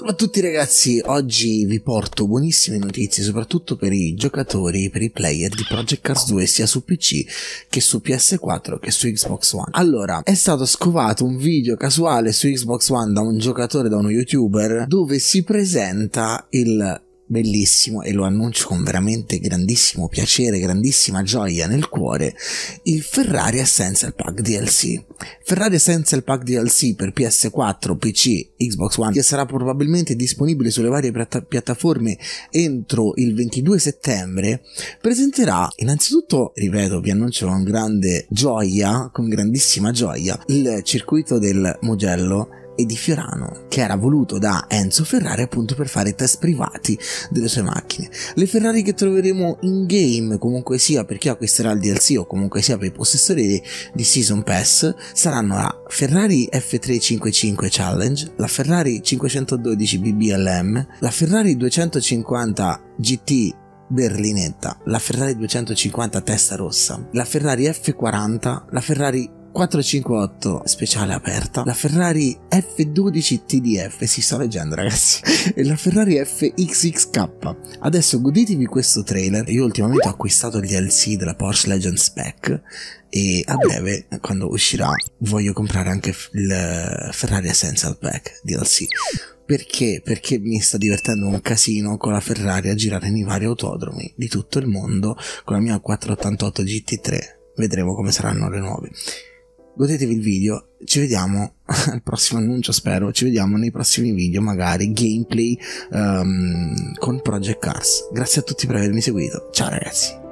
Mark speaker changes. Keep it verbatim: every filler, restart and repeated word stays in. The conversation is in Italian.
Speaker 1: Salve a tutti ragazzi, oggi vi porto buonissime notizie soprattutto per i giocatori, per i player di Project Cars due sia su P C che su P S quattro che su Xbox One. Allora, è stato scovato un video casuale su Xbox One da un giocatore, da uno youtuber, dove si presenta il bellissimo, e lo annuncio con veramente grandissimo piacere, grandissima gioia nel cuore, il Ferrari Essential Pack D L C. Ferrari Essential Pack D L C per P S quattro, P C, Xbox One, che sarà probabilmente disponibile sulle varie piatta- piattaforme entro il ventidue settembre, presenterà innanzitutto, ripeto, vi annuncio con grande gioia, con grandissima gioia, il circuito del Mugello e di Fiorano, che era voluto da Enzo Ferrari appunto per fare test privati delle sue macchine. Le Ferrari che troveremo in game, comunque sia per chi acquisterà il D L C o comunque sia per i possessori di Season Pass, saranno la Ferrari F trecentocinquantacinque Challenge, la Ferrari cinquecentododici B B L M, la Ferrari duecentocinquanta G T Berlinetta, la Ferrari duecentocinquanta Testarossa, la Ferrari F quaranta, la Ferrari quattrocentocinquantotto speciale aperta, la Ferrari F dodici T D F, si sta leggendo ragazzi, e la Ferrari F X X K. Adesso godetevi questo trailer. Io ultimamente ho acquistato il D L C della Porsche Legend Spec e a breve, quando uscirà, voglio comprare anche il Ferrari Essential Pack D L C. Perché? Perché mi sta divertendo un casino con la Ferrari a girare nei vari autodromi di tutto il mondo con la mia quattrocentottantotto G T tre. Vedremo come saranno le nuove. Godetevi il video, ci vediamo al prossimo annuncio, spero, ci vediamo nei prossimi video, magari gameplay um, con Project Cars. Grazie a tutti per avermi seguito, ciao ragazzi.